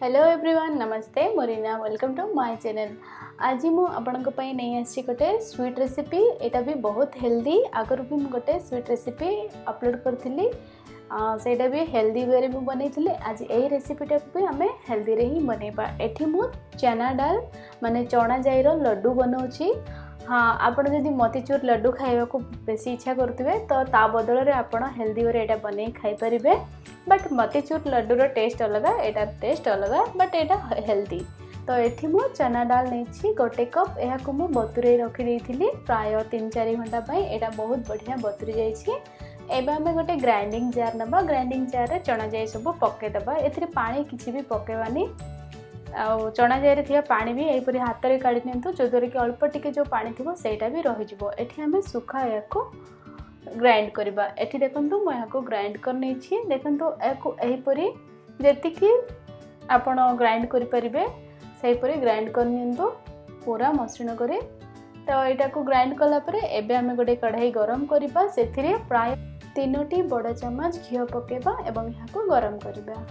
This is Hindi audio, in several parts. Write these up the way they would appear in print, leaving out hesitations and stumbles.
हेलो एवरीवन नमस्ते मोरिना वेलकम टू माय चैनल। आज मु आपनको पई नहीं आसी गोटे स्वीट रेसिपी। एटा भी बहुत हेल्दी। आगर भी मु गोटे स्वीट रेसिपी अपलोड करथिली सेटा भी हेल्दी वे में बनई। आज यही रेसिपीटा भी आम हेल्दी रे ही बनैबा। एठी मु चना डाल माने चना जाईर लड्डू बनाऊँगी। हाँ आपण जदि मोतीचूर लड्डू खाइबा को बेसी इच्छा करथिबे तो ता बदल रे आपण हेल्दी वे एटा बनै खाई परिबे। बट मोतीचूर लड्डू रो टेस्ट अलग एटा टेस्ट अलग बट एटा हेल्दी। तो एठी मु चना डाल नहीं गोटे कप या मु बतुरे रखी देइथिली प्राय 3-4 घंटा पई। एटा बहुत बढ़िया बतुरी जाइछि। एबे हमें गोटे ग्राइंडिंग जार नबा। ग्राइंडिंग जार रे चना जाई सब पके दबा। एथिरे पानी किछि भी पकेवानी। आ चना जाई रे थिया पानी भी एपरि हाथ रे काढी नियंतु जोदरे कि अल्प टिके जो पानी थिबो सेटा भी रहि जिवो। एठी हमें सुखा याको ग्राइंड करबा। एठी देखंतु म याको ग्राइंड कर नै छी। देखंतु याको एपरि जेतिकी आपण ग्राइंड करि परिबे सेही परि ग्राइंड कर नियंतु पूरा मसृण करे। तो एटा को ग्राइंड कला परे एबे हमें गोटे कढ़ाई गरम करबा। सेथिरे प्राय 3टी बड़ चम्मच घियो पकेबा एवं याको गरम करबा।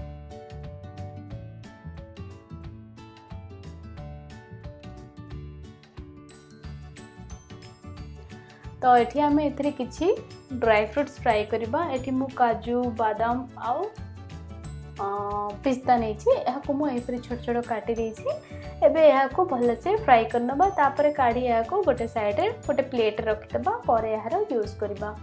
तो एठी हमें एथिरे किछि ड्राई फ्रूट्स फ्राई करबा। एठी मु काजू बादाम आउ पिस्ता नहीं छी। एहाको मु एपरि छोट छोट काटी देई छी। एबे एहाको भले से फ्राई करनबा। तापरे काढी एहाको गोटे साइड रे गोटे प्लेट रखि दबा। परे एहार यूज करबा।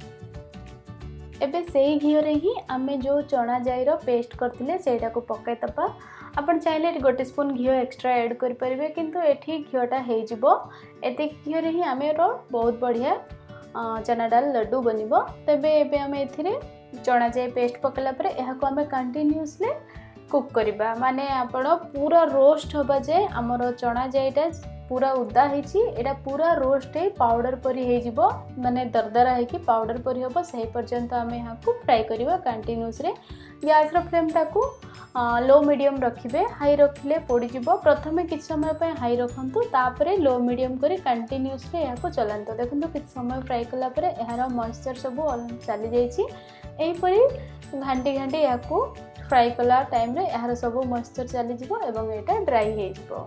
एबे सेही घियो रे ही आमे जो चना जाईर पेस्ट करथिले सेटा को पकाय तबा। आपण चाहिले गोटे स्पून घियो एक्स्ट्रा ऐड कर परिबे किंतु एठी घियोटा हे जिवो। एते घियो रे ही आमे रो बहुत बढ़िया चना दाल लड्डू बनिबो। तबे एबे आमे एथिरे चना जाई पेस्ट पकला परे एहाको आमे कंटिन्यूअसली कुक करबा। माने आपण पूरा रोस्ट होबा जे हमरो चना जाईटा पूरा उदा हेची एटा पूरा रोस्ट हे पाउडर परी हे जिवो। माने दरदरा हे कि पाउडर परी होबो सही पर्यंत आमे एहाको फ्राई करबा कंटिन्यूअस रे। गैस रो फ्लेम टाको लो मीडियम रखिबे। हाई रखिले पोड़ी जिवो। प्रथमे किछ समय पे हाई रखंतु तापरे लो मीडियम करी कंटिन्यूअसली याको चलांतो। देखंतु किछ समय फ्राई कला परे एहार मॉइस्चर सब चली जाईची। एही परी घांटी घांटी याको फ्राई कला टाइम रे एहार सब मॉइस्चर चली जिवो एवं एटा ड्राई हे जिवो।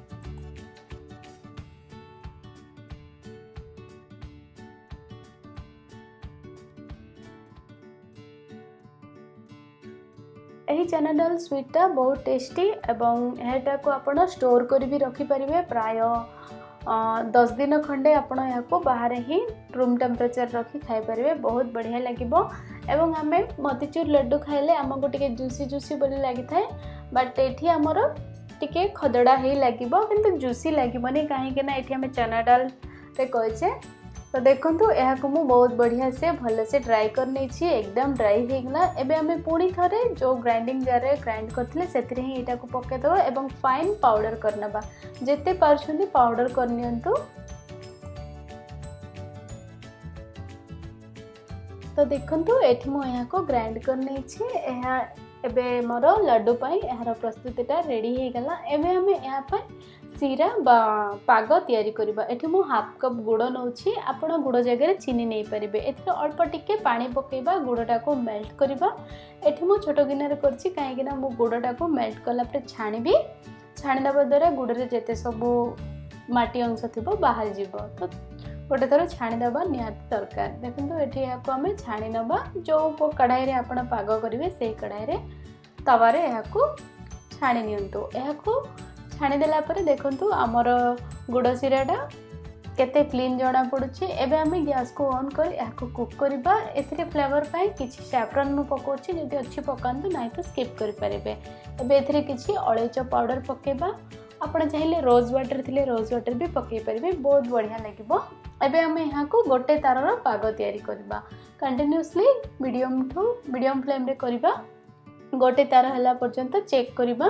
यही चना दाल स्वीटा बहुत टेस्टी एवं एटा को आपण स्टोर कर भी रखि परिबे। प्राय 10 दिन खंडे आपण याको बाहर ही रूम टेम्परेचर रखी खाई परिबे। बहुत बढ़िया लागिबो। एवं हमें मोतीचूर लड्डू खाइले हमको टिके जूसी जूसी बोली लागि थाए। बट एठी हमर टिके खदड़ा हे लागिबो किंतु जूसी लागिबोनी काहे के ना एठी हमें चना दाल रे कहचे। तो देखंतु एहा को मु बहुत बढ़िया से भले से ड्राई कर नै छी। एकदम ड्राई हे गला। एबे हमें पुणी थरे जो ग्राइंडिंग जार रे ग्राइंड करथिले सेतरे ही एटा को पके दबो एवं फाइन पाउडर करनबा। जेते पारछुंदी पाउडर कर नियंतु। तो देखंतु एठी मु एहा को ग्राइंड कर नै छी। एहा एबे मोर लड्डू पई एहार प्रस्तुतिटा रेडी हे गला। एबे हमें एहा पई सीरा पाग तैयारी करबा। एठी मु हाफ कप गुड़ नउछि। आपण गुड़ जगह चीनी नै परिबे। एथि अल्प टिके पानी पकेबा गुड़टा को मेल्ट करबा। एठी मु छोटो गिनारे करछि काहे कि ना मु गुड़टा को मेल्ट कला पर छाणीबी। छाणी दबा द्वारा गुड़ रे जेते सब माटी अंश थिबो बाहर जिवो। तो गोटे थर छाणी दबा निहात दरकार। देखंतु एठी याको हमें छाणी नबा। जो कढ़ाई रे आपण पाग करिवे सेही कढ़ाई रे तवा रे याको छाणी नियंतु। याको छाणी देला परे देखंतु हमर गुड़ सिराटा केते क्लीन जणा पड़ुछि। एबे हमें गैस को ऑन कर याको कुक करबा। एथिरे फ्लेवर पाई किछि सैफरन मु पकोछि। जदि अच्छी पकांतु नाही तो स्किप करि परिबे। एबे एथिरे किछि अळैच पाउडर पकेबा। आपण चाहिले रोज वाटर थिले रोज वाटर भी पके परिबे। बहुत बढ़िया लागिबो। एबे हमें यहाँ को गोटे तारर पाग तैयारी करबा। कंटिन्यूअसली मीडियम फ्लेम रे करबा। गोटे तार हला पर्यंत चेक करबा।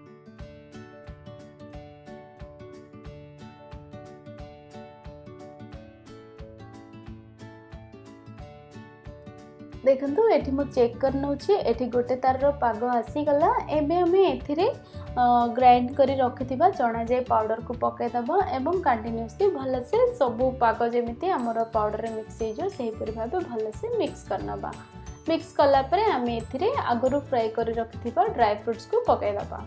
देखंतु एठी मु चेक कर नउछि। एठी गोटे तारर पाग आसी गला। एबे हमें एथिरे ग्राइंड करी रखिथिबा चना जाई पाउडर को पके दबा एवं कंटिन्यूअसली भले से सब पाग जेमिति हमर पाउडर रे मिक्स हे जो सेही परि भाबे भले से मिक्स करनबा। मिक्स कला परे आम ए आगुरी फ्राए कर रखिथिबा ड्राई फ्रूट्स को पकाई दबा।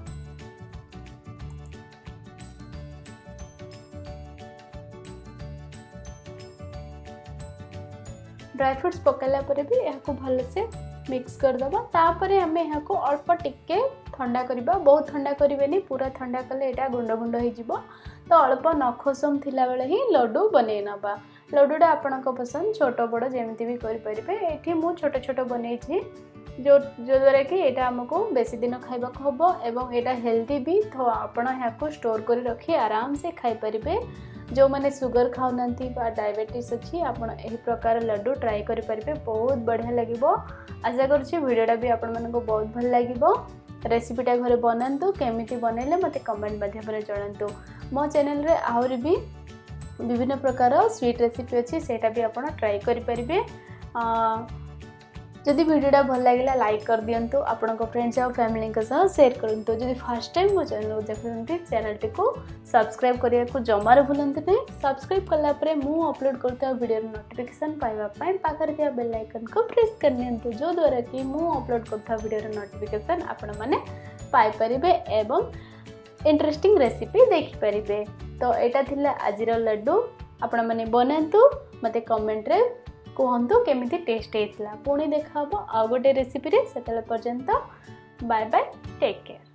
ड्राई फ्रूट्स पकाइला परे भी यहाँ भल से मिक्स करदबा। तापरे आम यहाँ अल्प टिके ठंडा करबा, बहुत ठंडा करेनि, पूरा ठंडा कले एटा गुंड गुंड हो जिवो। तो अल्प नखसम थिला बेले ही लड्डू बनै नबा। लड्डूटा आपणक पसंद छोट बड़ जेमती भी करि परिबे। एठी मु छोट छोट बनै छी जो द्वारा कि एटा हमको बेसी दिन खाइबा हबो एवं एटा हेल्दी भी। तो आपण यहाँ स्टोर कर रखी आराम से खाई परिबे। जो मैंने सुगर खाऊ ना डायबिटीज अच्छी आपण एही प्रकार लड्डू ट्राई करि परिबे, बहुत बढ़िया लागिबो। आशा करछि वीडियोटा भी आपण मानको बहुत भल लागिबो। रेसिपीटा घरे बनातु, केमिति बनैले मते कमेंट माध्यम रे जणांतु। मो चैनल रे आहुरी भी विभिन्न प्रकार स्वीट रेसिपी अच्छी, सेटा भी आपण ट्राई करि परिबे। जदि वीडियोटा भल लगे लाइक कर दिंतु, आपण फ्रेंड्स और फैमिली के साथ शेयर करंतु। जदि फर्स्ट टाइम मो चैनल को देखुंती चैनल को सब्सक्राइब करिया को जमार भूलंतु नहीं। सब्सक्राइब कला परे मु अपलोड करता वीडियो नोटिफिकेशन पाइबा पई पाखर दिया बेल आइकन को प्रेस कर नियंतु, जो द्वारा कि मु अपलोड करता वीडियो नोटिफिकेशन आपण माने पाई परिबे एवं इंटरेस्टिंग रेसिपी देखि परिबे। तो एटा थिला आजिर लड्डू, आपण माने बनांतु, मते कमेंट रे कहतु केमिति टेस्ट हेतला। पुणी देखा आ गोटे रेसिपी रे, सेतले पर्यंत बाय बाय, टेक केयर।